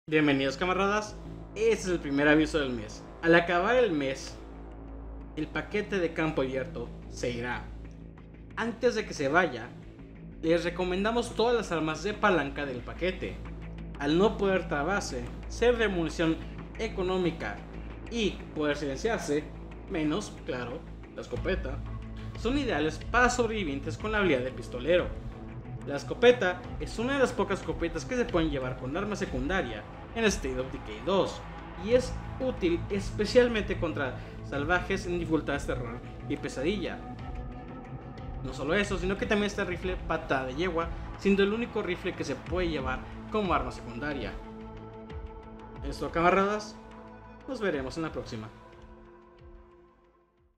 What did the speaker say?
Bienvenidos camaradas, este es el primer aviso del mes. Al acabar el mes, el paquete de campo abierto se irá. Antes de que se vaya, les recomendamos todas las armas de palanca del paquete. Al no poder trabarse, ser de munición económica y poder silenciarse, menos, claro, la escopeta, son ideales para sobrevivientes con la habilidad de pistolero. La escopeta es una de las pocas escopetas que se pueden llevar con arma secundaria en State of Decay 2 y es útil especialmente contra salvajes en dificultades terror y pesadilla. No solo eso, sino que también está el rifle patada de yegua, siendo el único rifle que se puede llevar como arma secundaria. Esto camaradas, nos veremos en la próxima.